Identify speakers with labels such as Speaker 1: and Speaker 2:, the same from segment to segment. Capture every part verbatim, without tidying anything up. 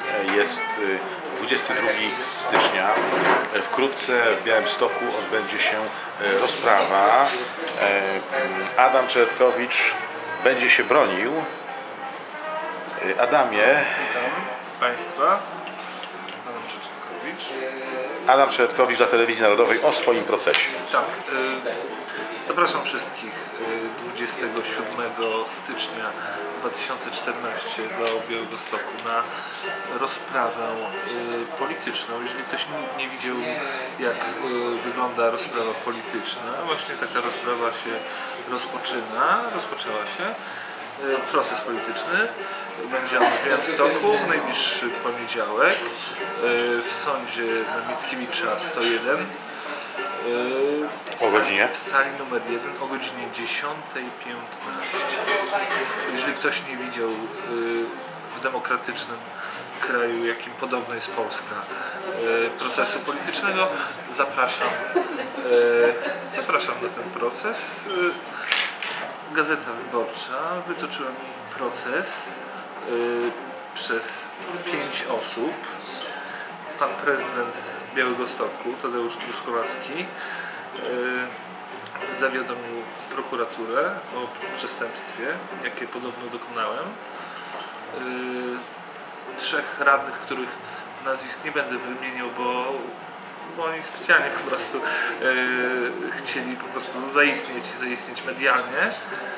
Speaker 1: Jest dwudziestego drugiego stycznia. Wkrótce w Białymstoku odbędzie się rozprawa. Adam Czeretkowicz będzie się bronił. Adamie.
Speaker 2: Witam Państwa. Adam Czeretkowicz.
Speaker 1: Adam Czeretkowicz dla Telewizji Narodowej o swoim procesie.
Speaker 2: Tak. Y, zapraszam wszystkich y, dwudziestego siódmego stycznia dwa tysiące czternastego do Białegostoku na rozprawę y, polityczną. Jeżeli ktoś nie widział, jak y, wygląda rozprawa polityczna, właśnie taka rozprawa się rozpoczyna, rozpoczęła się. Proces polityczny będzie on w Białymstoku w najbliższy poniedziałek w sądzie na Mickiewicza sto jeden
Speaker 1: o godzinie?
Speaker 2: w sali numer jeden o godzinie dziesiątej piętnaście. Jeżeli ktoś nie widział w demokratycznym kraju, jakim podobna jest Polska, procesu politycznego, zapraszam zapraszam na ten proces. Gazeta Wyborcza wytoczyła mi proces yy, przez pięć osób. Pan prezydent Białegostoku, Tadeusz Truskolaski, yy, zawiadomił prokuraturę o przestępstwie, jakie podobno dokonałem. Yy, trzech radnych, których nazwisk nie będę wymieniał, bo bo oni specjalnie po prostu e, chcieli po prostu zaistnieć, zaistnieć medialnie e,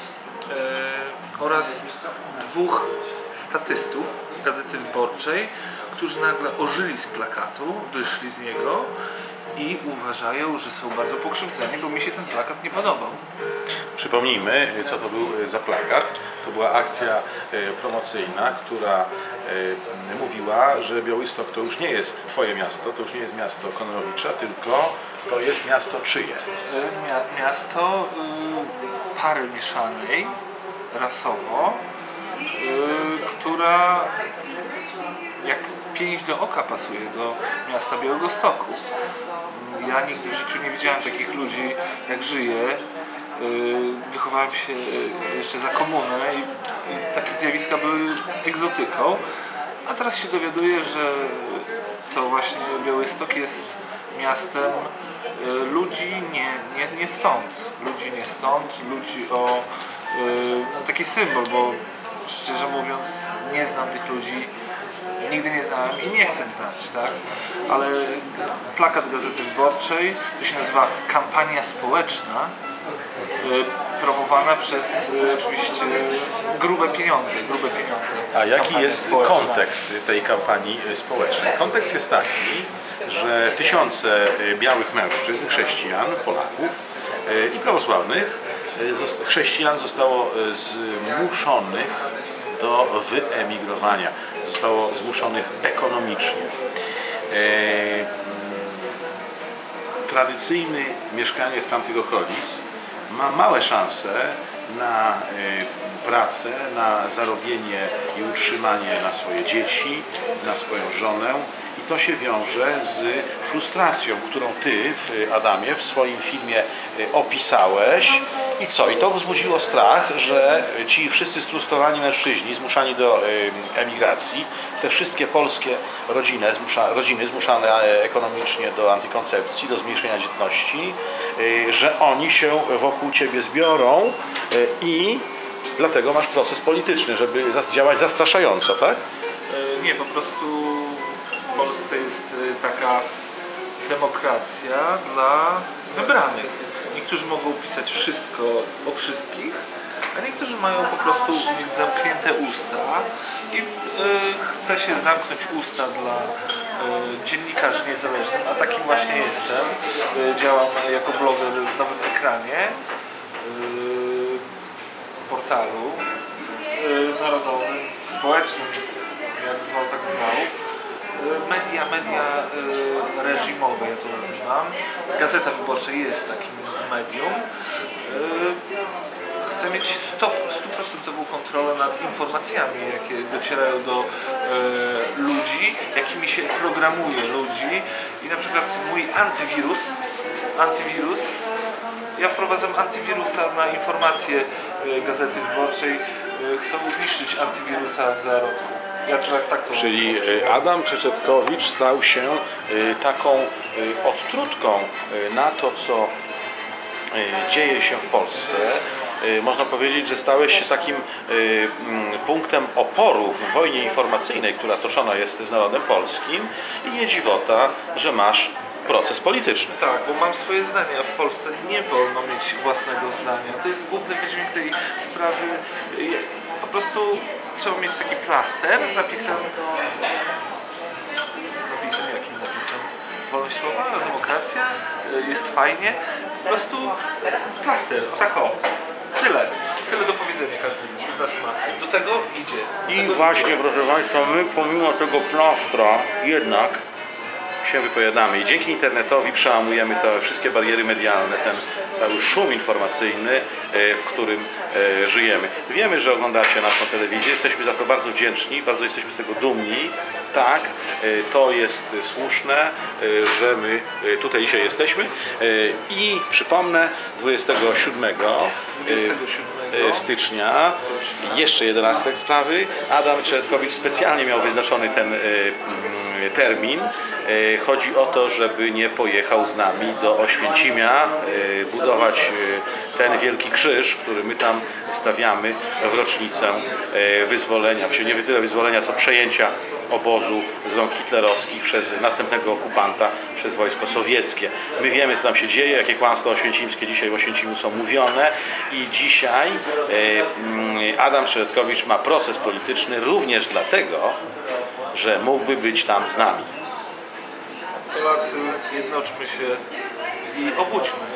Speaker 2: oraz dwóch statystów Gazety Wyborczej, którzy nagle ożyli z plakatu, wyszli z niego i uważają, że są bardzo pokrzywdzeni, bo mi się ten plakat nie podobał.
Speaker 1: Przypomnijmy, co to był za plakat. To była akcja promocyjna, która mówiła, że Białystok to już nie jest Twoje miasto, to już nie jest miasto Kononowicza, tylko to jest miasto czyje?
Speaker 2: Miasto y, pary mieszanej, rasowo, y, która jak pięść do oka pasuje do miasta Białegostoku. Ja nigdy w życiu nie widziałem takich ludzi, jak żyję. Wychowałem się jeszcze za komunę i, i takie zjawiska były egzotyką, a teraz się dowiaduję, że to właśnie Białystok jest miastem ludzi nie, nie, nie stąd, ludzi nie stąd, ludzi o no, taki symbol, bo szczerze mówiąc nie znam tych ludzi, nigdy nie znałem i nie chcę znać, tak? Ale plakat Gazety Wyborczej, to się nazywa kampania społeczna, promowana przez oczywiście grube pieniądze, grube pieniądze.
Speaker 1: A jaki jest kontekst tej kampanii społecznej? Kontekst jest taki, że tysiące białych mężczyzn, chrześcijan, Polaków i prawosławnych chrześcijan zostało zmuszonych do wyemigrowania. Zostało zmuszonych ekonomicznie. Tradycyjny mieszkaniec z tamtych okolic ma małe szanse na pracę, na zarobienie i utrzymanie na swoje dzieci, na swoją żonę i to się wiąże z frustracją, którą Ty, Adamie, w swoim filmie opisałeś. I co? I to wzbudziło strach, że ci wszyscy sfrustrowani mężczyźni zmuszani do emigracji, te wszystkie polskie rodziny, zmusza, rodziny zmuszane ekonomicznie do antykoncepcji, do zmniejszenia dzietności, że oni się wokół Ciebie zbiorą i dlatego masz proces polityczny, żeby działać zastraszająco, tak?
Speaker 2: Nie, po prostu w Polsce jest taka demokracja dla wybranych. Niektórzy mogą pisać wszystko o wszystkich, a niektórzy mają po prostu mieć zamknięte usta i y, chce się zamknąć usta dla y, dziennikarzy niezależnych, a takim właśnie jestem. Y, działam jako bloger w Nowym Ekranie, y, portalu y, narodowym, społecznym, jak zwał, tak zwał. Media, media y, reżimowe, ja to nazywam. Gazeta Wyborcza jest takim medium. Y, chcę mieć stuprocentową kontrolę nad informacjami, jakie docierają do y, ludzi, jakimi się programuje ludzi. I na przykład mój antywirus, antywirus, ja wprowadzam antywirusa na informacje y, Gazety Wyborczej. Y, chcą zniszczyć antywirusa w zarodku. Ja tak, tak to
Speaker 1: Czyli
Speaker 2: odczuwam.
Speaker 1: Adam Czeczetkowicz stał się taką odtrutką na to, co dzieje się w Polsce. Można powiedzieć, że stałeś się takim punktem oporu w wojnie informacyjnej, która toczona jest z narodem polskim i nie dziwota, że masz proces polityczny.
Speaker 2: Tak, bo mam swoje zdania. W Polsce nie wolno mieć własnego zdania. To jest główny wydźwięk tej sprawy. Po prostu trzeba mieć taki plaster z napisem, napisem jakim napisem? Wolność słowa, demokracja, jest fajnie. Po prostu plaster, tak o. Tyle. Tyle do powiedzenia każdy z nas ma. Do tego idzie.
Speaker 1: I właśnie, proszę Państwa, my pomimo tego plastra jednak się wypowiadamy i dzięki internetowi przełamujemy te wszystkie bariery medialne, ten cały szum informacyjny, w którym żyjemy. Wiemy, że oglądacie naszą telewizję, jesteśmy za to bardzo wdzięczni, bardzo jesteśmy z tego dumni. Tak, to jest słuszne, że my tutaj dzisiaj jesteśmy i przypomnę, dwudziestego siódmego stycznia, jeszcze jeden aspekt sprawy, Adam Czeczetkowicz specjalnie miał wyznaczony ten termin. Chodzi o to, żeby nie pojechał z nami do Oświęcimia budować ten wielki krzyż, który my tam stawiamy w rocznicę wyzwolenia, nie tyle wyzwolenia, co przejęcia obozu z rąk hitlerowskich przez następnego okupanta, przez wojsko sowieckie. My wiemy, co tam się dzieje, jakie kłamstwa oświęcimskie dzisiaj w Oświęcimiu są mówione i dzisiaj Adam Czeczetkowicz ma proces polityczny również dlatego, że mógłby być tam z nami.
Speaker 2: Polacy, jednoczmy się i obudźmy.